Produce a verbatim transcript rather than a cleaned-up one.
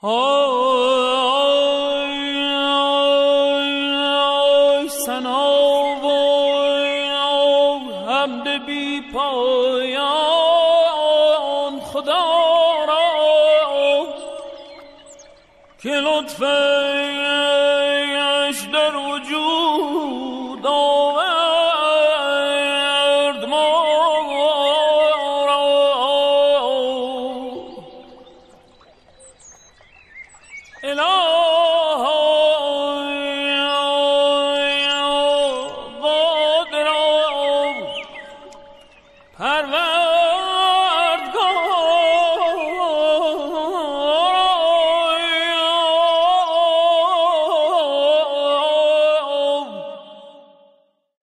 آی سنا و حمد بی پایان خدا را که لطفش در وجود آورد ما را. الهی قادر پرور